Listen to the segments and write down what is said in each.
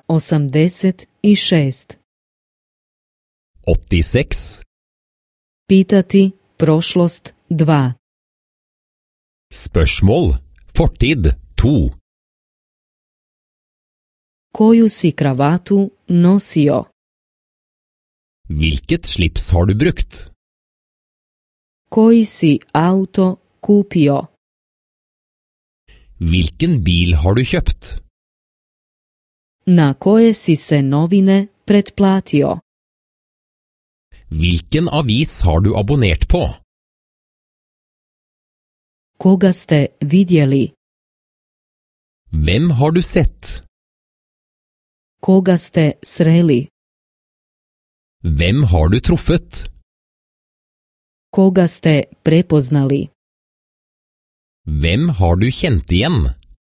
86. 86. Pitati prošlost 2. Spørsmål. Fortid 2. Koju si kravatu nosio? Hvilket slips har du brukt? Koji si auto kupio? Hvilken bil har du kjøpt? Na koje si se novine pretplatio? Hvilken avis har du abonnert på? Koga ste vidjeli? Hvem har du sett? Koga ste sreli? Hvem har du truffet? Koga ste prepoznali? Hvem har du kjent igjen?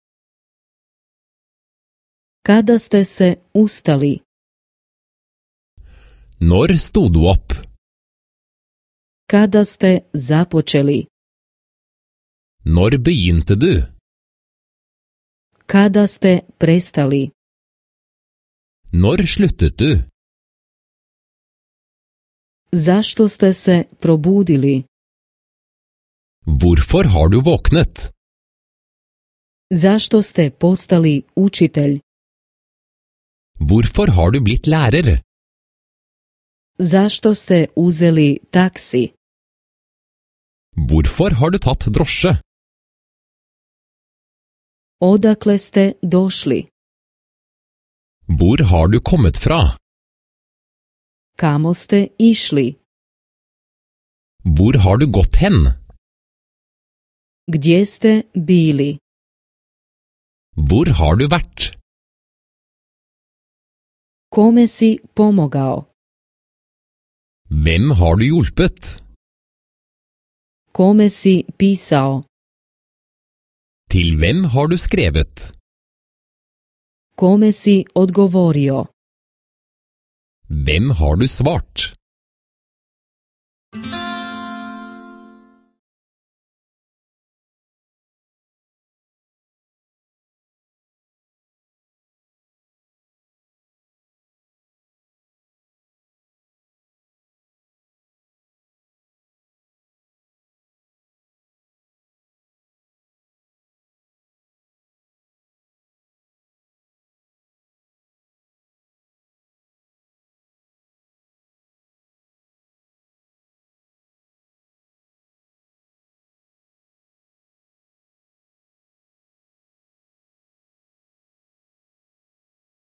Kada ste se ustali? Når sto du opp? Kada ste započeli? Når begynte du? Kada ste prestali? Når sluttet du? Zašto ste se probudili? Hvorfor har du våknet? Zašto ste postali učitelj? Hvorfor har du blitt lærer? Zašto ste uzeli taksi? Hvorfor har du tatt drosje? Odakle ste došli? Hvor har du kommet fra? Kamo ste išli? Hvor har du gått hen? Gdje ste bili? Hvor har du vært? Kome si pomogao? Hvem har du hjulpet? Kome si pisao? Til hvem har du skrevet? Kome si odgovorio? Hvem har du svart?